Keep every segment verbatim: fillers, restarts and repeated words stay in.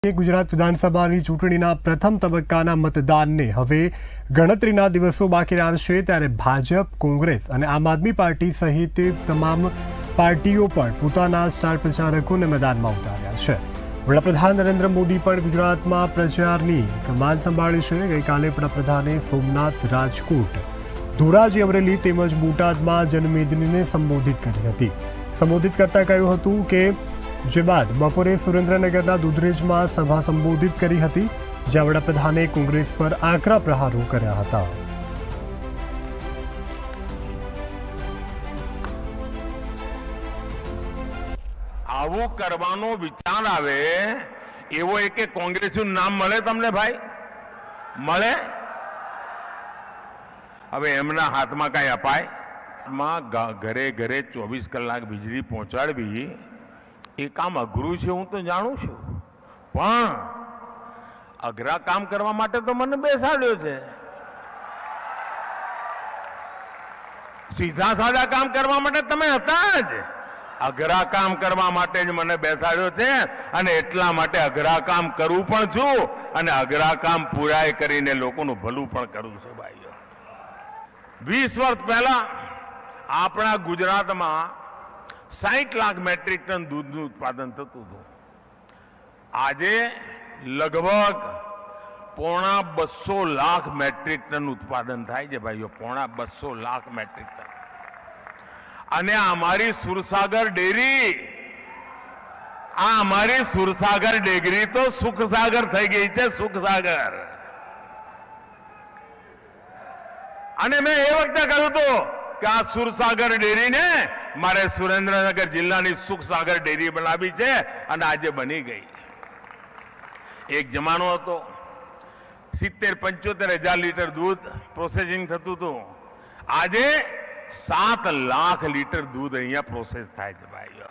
ગુજરાત વિધાનસભાની ચૂંટણીના પ્રથમ તબક્કાના મતદાનને હવે ગણતરીના દિવસો બાકી રહ્યા છે ત્યારે ભાજપ, કોંગ્રેસ અને આમ આદમી પાર્ટી સહિત તમામ પાર્ટીઓ પણ પોતાના સ્ટાર પ્રચારકોને મેદાનમાં ઉતાર્યા છે। વડાપ્રધાન નરેન્દ્ર મોદી પણ ગુજરાતમાં પ્રચારની કમાન સંભાળી છે। ગઈકાલે વડાપ્રધાને સોમનાથ, રાજકોટ, ધોરાજી, અમરેલી તેમજ બોટાદમાં જનમેદનીને સંબોધિત કરી હતી। સંબોધિત કરતા કહ્યું હતું કે જે બાદ બપોરે સુરેન્દ્રનગરના દુધરેજમાં સભા સંબોધિત કરી હતી, જ્યાં વડાપ્રધાને કોંગ્રેસ પર આકરા પ્રહારો કર્યા હતા। આવું કરવાનો વિચાર આવે એવો એક કોંગ્રેસનું નામ મળે તમને ભાઈ? મળે? હવે એમના હાથમાં કઈ અપાય? માં ઘરે ઘરે ચોવીસ કલાક વીજળી પહોંચાડવી એ કામ અઘરું છે, હું તો જાણું છું, પણ અઘરા કામ કરવા માટે તો મને બેસાડ્યો છે। સીધા સાદા કામ કરવા માટે તમે હતા જ, અઘરા કામ કરવા માટે જ મને બેસાડ્યો છે અને એટલા માટે અઘરા કામ કરું પણ છું અને અઘરા કામ પૂરાય કરીને લોકોનું ભલું પણ કરું છું। ભાઈઓ, વીસ વર્ષ પહેલા આપણા ગુજરાતમાં સાઠ લાખ મેટ્રિક ટન દૂધનું ઉત્પાદન થતું હતું। આજે લગભગ પોણા બસો લાખ મેટ્રિક ટન ઉત્પાદન થાય છે ભાઈઓ, પોણા બસો લાખ મેટ્રિક ટન। અને અમારી સુરસાગર ડેરી, આ અમારી સુરસાગર ડેરી તો સુખસાગર થઈ ગઈ છે, સુખસાગર। અને મેં એ વખતે કહ્યું હતું કે આ સુરસાગર ડેરીને મારે સુરેન્દ્રનગર જિલ્લાની સુખસાગર ડેરી બનાવી છે અને આજે બની ગઈ। એક જમાનો હતો સિત્તેર પંચોતેર હજાર લીટર દૂધ પ્રોસેસિંગ થતું હતું, આજે સાત લાખ લીટર દૂધ અહીંયા પ્રોસેસ થાય છે ભાઈઓ।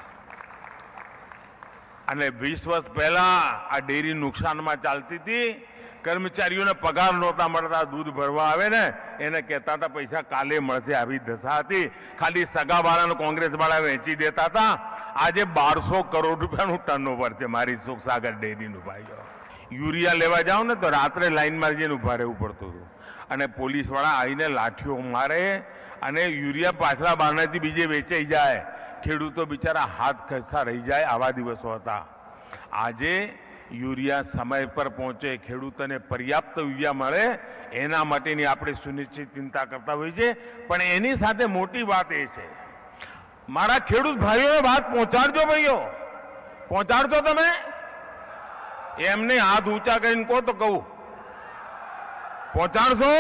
અને વીસ વર્ષ પહેલા આ ડેરી નુકસાનમાં ચાલતી હતી, કર્મચારીઓને પગાર નહોતા મળતા, દૂધ ભરવા આવે ને એને કહેતા હતા પૈસા કાલે મળશે, આવી દશા હતી। ખાલી સગાવાળાને કોંગ્રેસ વાળા વેચી દેતા હતા। આજે બારસો કરોડ રૂપિયાનું ટર્નઓવર છે મારી સુખસાગર ડેરીનું ભાઈઓ। યુરિયા લેવા જાઓ ને તો રાત્રે લાઈનમાં જઈને ઉભા રહેવું પડતું હતું અને પોલીસ વાળા આવીને લાઠીઓ મારે અને યુરિયા પાછલા બારણાથી બીજે વેચાઈ જાય, ખેડૂતો બિચારા હાથ ખસતા રહી જાય, આવા દિવસો હતા। આજે યુરિયા સમય પર પહોંચે, ખેડૂતોને પર્યાપ્ત યુરિયા મળે એના માટેની આપણે સુનિશ્ચિત ચિંતા કરતા હોઈએ છીએ। પણ એની સાથે મોટી વાત એ છે, મારા ખેડૂત ભાઈઓને વાત પહોંચાડજો ભાઈઓ, પહોંચાડજો તમે એમને હાથ ઊંચા કરીને કહો તો કહું પહોંચાડશો?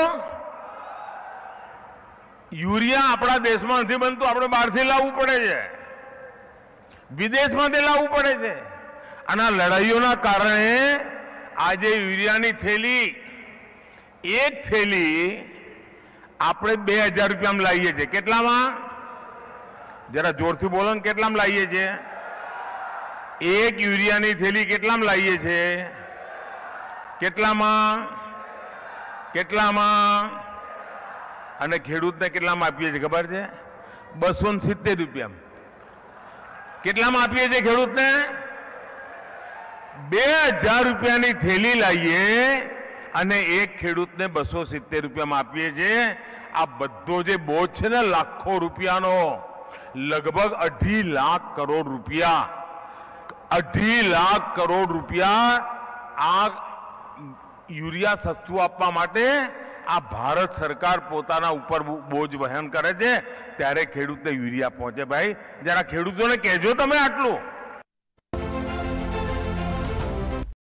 યુરિયા આપણા દેશમાં નથી બનતું, આપણે બહારથી લાવવું પડે છે, વિદેશમાંથી લાવવું પડે છે। અને આ લડાઈઓના કારણે આજે યુરિયાની થેલી, એક થેલી આપણે બે હજાર રૂપિયામાં લાવીએ છીએ। કેટલામાં? જરા જોરથી બોલો ને, કેટલામાં લાવીએ છીએ? એક યુરિયાની થેલી કેટલામાં લાવીએ છીએ? કેટલામાં? કેટલામાં? અને ખેડૂતને કેટલામાં આપીએ છીએ ખબર છે? બસો ને સિત્તેર રૂપિયામાં। કેટલામાં આપીએ છીએ ખેડૂતને? બે હજાર રૂપિયાની થેલી લાવીએ અને એક ખેડૂતને બસો સિત્તેર રૂપિયામાં આપીએ છીએ। આ બધો જે બોજ છે ને લાખો રૂપિયાનો, લગભગ અઢી લાખ કરોડ રૂપિયા, અઢી લાખ કરોડ રૂપિયા આ યુરિયા સસ્તું આપવા માટે આ ભારત સરકાર પોતાના ઉપર બોજ વહન કરે છે, ત્યારે ખેડૂતને યુરિયા પહોંચે। ભાઈ જરા ખેડૂતોને કહેજો તમે આટલું।